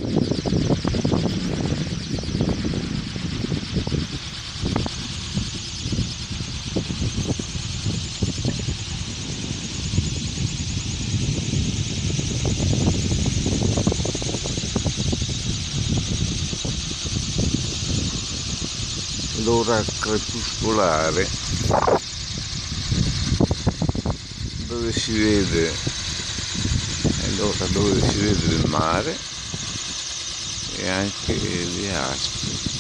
L'ora crepuscolare dove si vede, è l'ora dove si vede il mare e anche le aspe.